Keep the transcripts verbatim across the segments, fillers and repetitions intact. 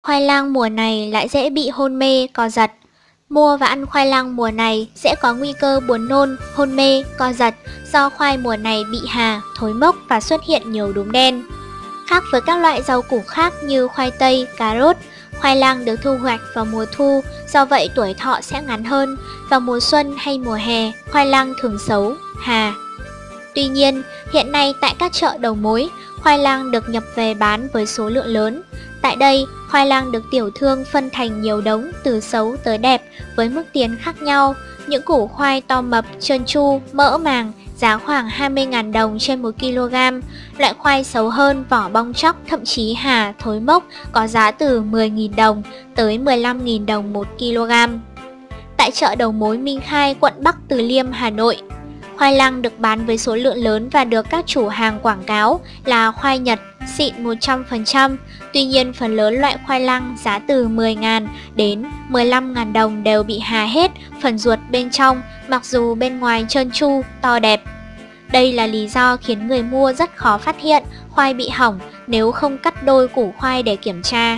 Khoai lang mùa này lại dễ bị hôn mê, co giật. Mua và ăn khoai lang mùa này sẽ có nguy cơ buồn nôn, hôn mê, co giật do khoai mùa này bị hà, thối mốc và xuất hiện nhiều đốm đen. Khác với các loại rau củ khác như khoai tây, cà rốt, khoai lang được thu hoạch vào mùa thu, do vậy tuổi thọ sẽ ngắn hơn. Vào mùa xuân hay mùa hè, khoai lang thường xấu, hà. Tuy nhiên, hiện nay tại các chợ đầu mối, khoai lang được nhập về bán với số lượng lớn. Tại đây, khoai lang được tiểu thương phân thành nhiều đống từ xấu tới đẹp với mức tiền khác nhau. Những củ khoai to mập, trơn tru, mỡ màng, giá khoảng hai mươi nghìn đồng trên một ki lô gam. Loại khoai xấu hơn, vỏ bong tróc, thậm chí hà, thối mốc có giá từ mười nghìn đồng tới mười lăm nghìn đồng một ki lô gam. Tại chợ đầu mối Minh Khai, quận Bắc Từ Liêm, Hà Nội, khoai lang được bán với số lượng lớn và được các chủ hàng quảng cáo là khoai Nhật, xịn một trăm phần trăm. Tuy nhiên, phần lớn loại khoai lang giá từ mười nghìn đến mười lăm nghìn đồng đều bị hà hết phần ruột bên trong, mặc dù bên ngoài trơn tru, to đẹp. Đây là lý do khiến người mua rất khó phát hiện khoai bị hỏng nếu không cắt đôi củ khoai để kiểm tra.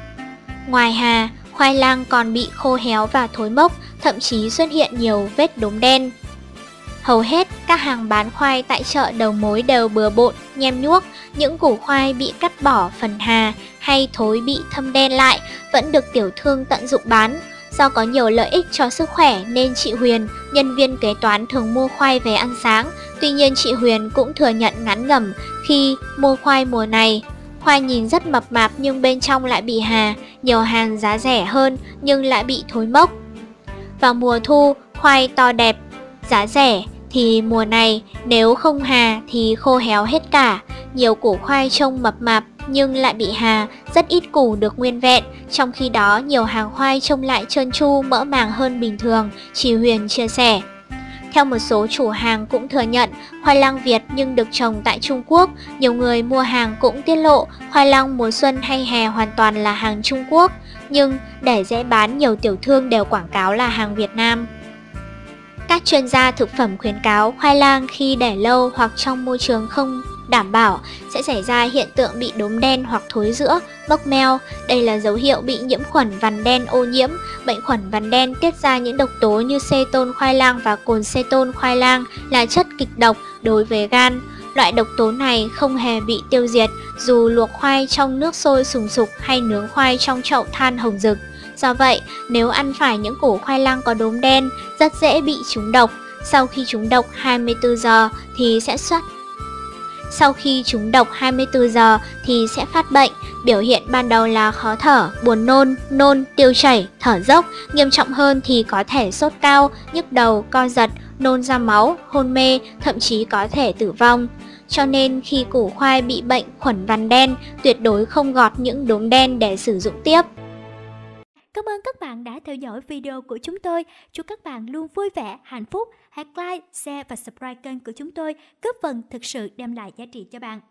Ngoài hà, khoai lang còn bị khô héo và thối mốc, thậm chí xuất hiện nhiều vết đốm đen. Hầu hết các hàng bán khoai tại chợ đầu mối đều bừa bộn, nhem nhuốc. Những củ khoai bị cắt bỏ phần hà hay thối bị thâm đen lại vẫn được tiểu thương tận dụng bán. Do có nhiều lợi ích cho sức khỏe nên chị Huyền, nhân viên kế toán, thường mua khoai về ăn sáng. Tuy nhiên, chị Huyền cũng thừa nhận ngán ngẩm khi mua khoai mùa này. Khoai nhìn rất mập mạp nhưng bên trong lại bị hà, nhiều hàng giá rẻ hơn nhưng lại bị thối mốc. Vào mùa thu, khoai to đẹp, giá rẻ, thì mùa này nếu không hà thì khô héo hết cả. Nhiều củ khoai trông mập mạp nhưng lại bị hà, rất ít củ được nguyên vẹn. Trong khi đó, nhiều hàng khoai trông lại trơn tru, mỡ màng hơn bình thường, chị Huyền chia sẻ. Theo một số chủ hàng cũng thừa nhận, khoai lang Việt nhưng được trồng tại Trung Quốc. Nhiều người mua hàng cũng tiết lộ khoai lang mùa xuân hay hè hoàn toàn là hàng Trung Quốc, nhưng để dễ bán, nhiều tiểu thương đều quảng cáo là hàng Việt Nam. Các chuyên gia thực phẩm khuyến cáo khoai lang khi để lâu hoặc trong môi trường không đảm bảo sẽ xảy ra hiện tượng bị đốm đen hoặc thối rữa, bốc meo. Đây là dấu hiệu bị nhiễm khuẩn vằn đen ô nhiễm. Bệnh khuẩn vằn đen tiết ra những độc tố như cetone khoai lang và cồn cetone khoai lang là chất kịch độc đối với gan. Loại độc tố này không hề bị tiêu diệt dù luộc khoai trong nước sôi sùng sục hay nướng khoai trong chậu than hồng rực. Do vậy, nếu ăn phải những củ khoai lang có đốm đen, rất dễ bị trúng độc. Sau khi trúng độc hai mươi tư giờ thì sẽ xuất Sau khi trúng độc hai mươi tư giờ thì sẽ phát bệnh. Biểu hiện ban đầu là khó thở, buồn nôn, nôn, tiêu chảy, thở dốc. Nghiêm trọng hơn thì có thể sốt cao, nhức đầu, co giật, nôn ra máu, hôn mê, thậm chí có thể tử vong. Cho nên khi củ khoai bị bệnh khuẩn vằn đen, tuyệt đối không gọt những đốm đen để sử dụng tiếp. Cảm ơn các bạn đã theo dõi video của chúng tôi. Chúc các bạn luôn vui vẻ, hạnh phúc. Hãy like, share và subscribe kênh của chúng tôi, góp phần thực sự đem lại giá trị cho bạn.